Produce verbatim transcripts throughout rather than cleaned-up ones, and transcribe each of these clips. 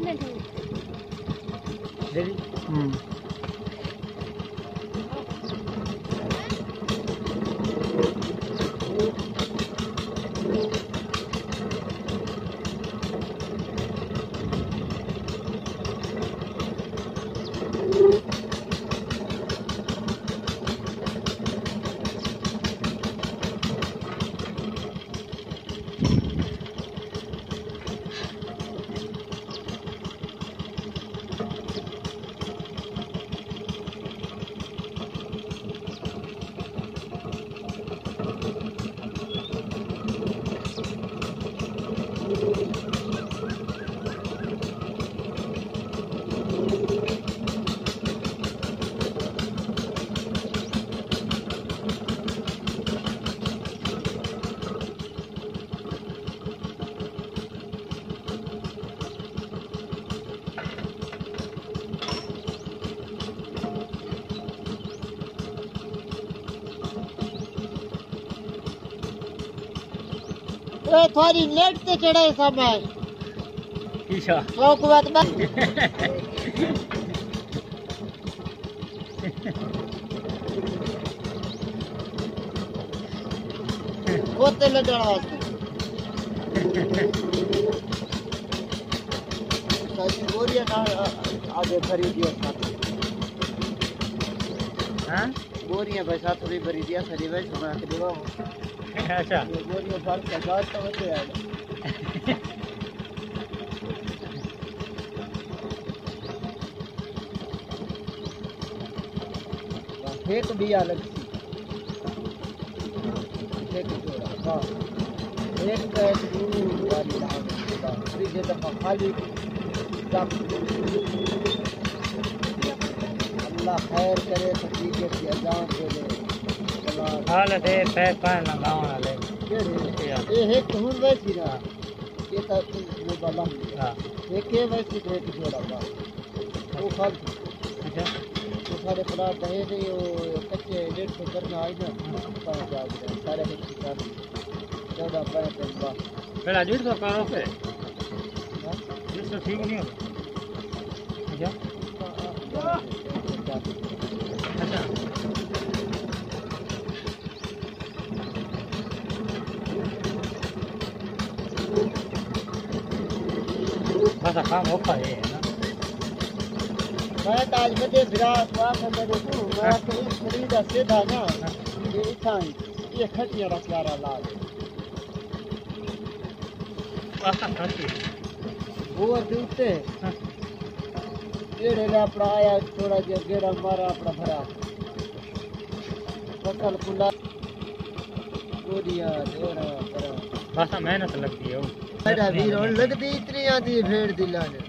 हम्म ए थोड़ी नेट से चढ़े सब है ईशा चौक बात बस कोते ले जाना वास्ते सारी बोरिया ना आगे खरीदियो हां बोरिया भाई साथ भी भरी दिया सारी भाई बना के देवा अच्छा बोरिया साल का गाज तो होते आएगा एक भी अलग सी एक जोड़ा हाँ एक का दूर वाली लाभ तीसरे दफा खाली अल्लाह खैर करे तो ठीक है अजान दे दे हाल दे पैर पैर लगाओ ना ले ये है तुम वैसी ना ये तो वो बाला हां एक है वैसी एक जोड़ा बा वो खाल अच्छा तो सारे प्लाट है नहीं वो कच्चे डेढ़ सौ करना आई ना पाँच आ गए सारे कच्चे कर चौदह पैंठ बा पहला डेढ़ सौ करो पे डेढ़ सौ ठीक नहीं हो अच्छा अच्छा बस काम होता है ना मैं ताज बजे फिरा स्वाद में देखूं मैं तो इस खरीदा सीधा ना ये इथाई ये खटिया रख यारा लाल वाह खाती वो जूते ये रे अपना आया थोड़ा जो गेड़ा मारा अपना भरा फसल कुला गोरिया जोरा करा बस मेहनत लगती है वो बड़ा वीर और लगती इतनी आती है भेड़ दिलाने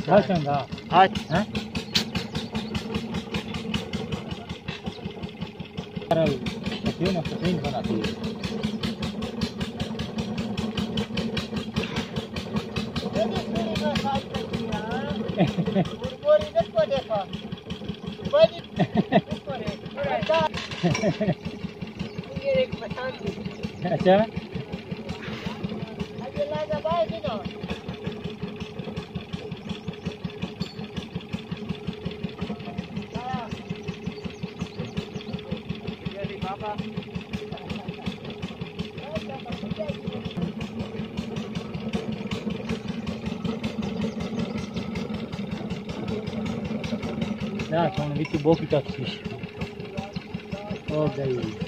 भाषण आज हैं क्यों ना प्रोटीन बनाती है अच्छा Ya, sono vitti pochi cazzi. Ok.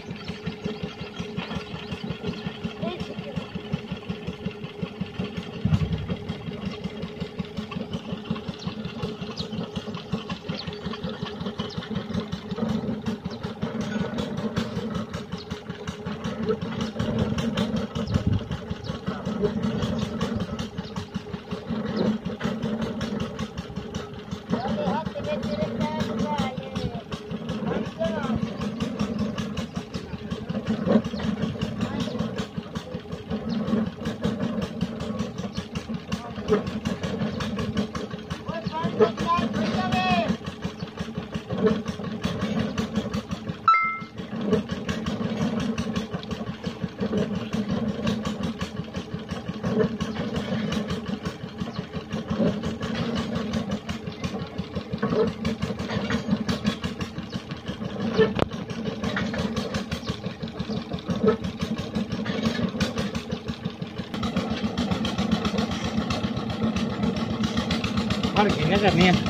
Hadi ne करनी है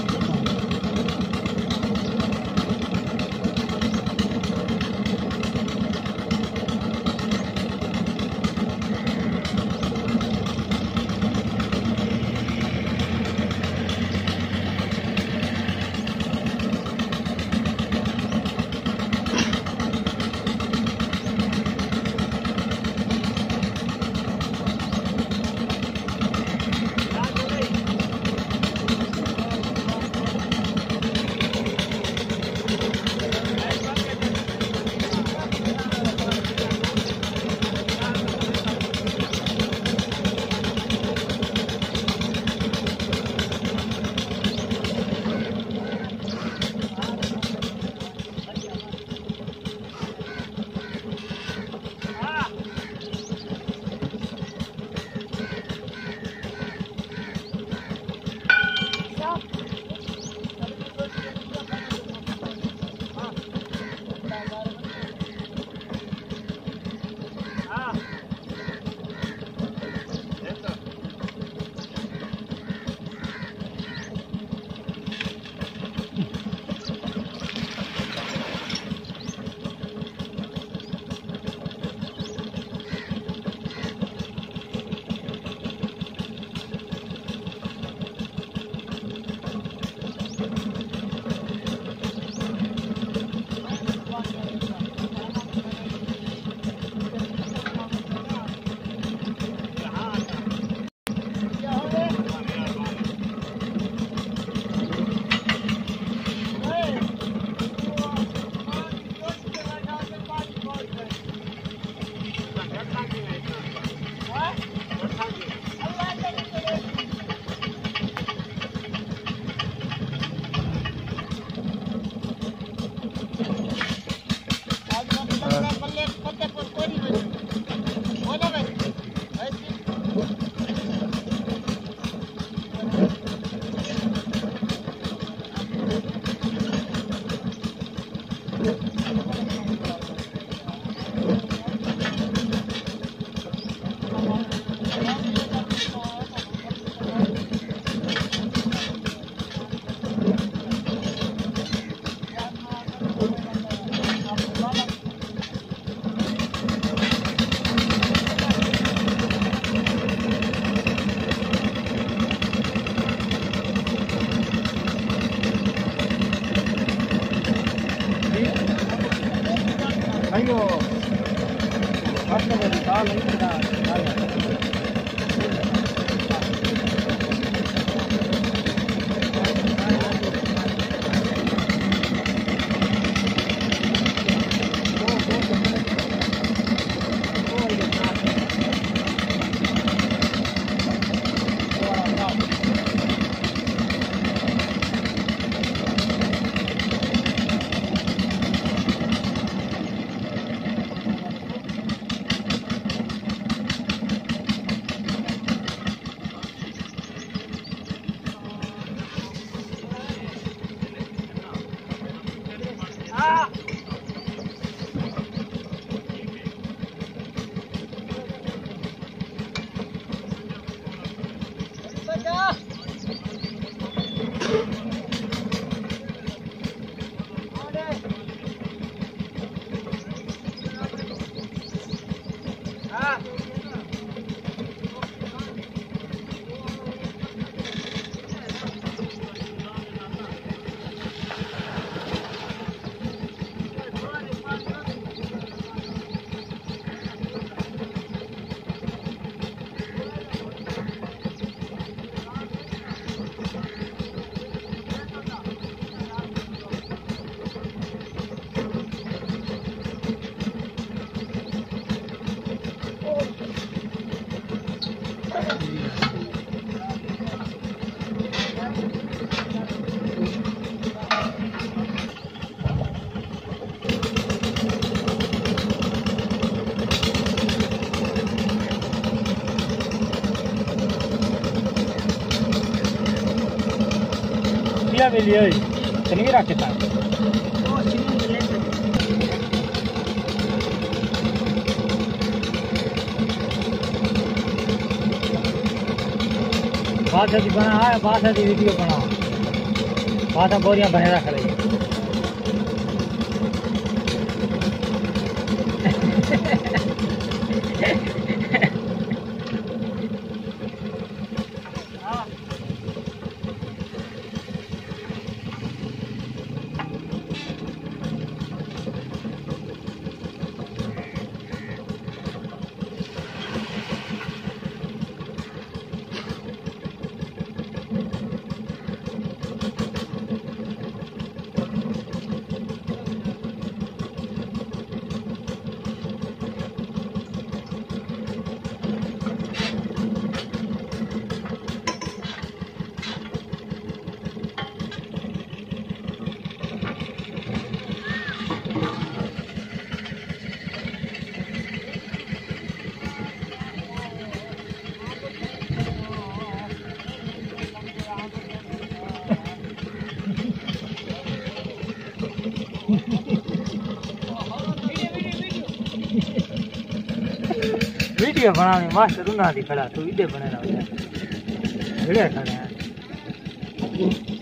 Ayo, hasta el tal, ahí está. मिली है चलिए रखे था बात है बना है बात है वीडियो बना बात है बोरियां भरे रख रही वीडियो बनाने मास्टर उन्हें खड़ा तो वीडियो बना रहा है खड़े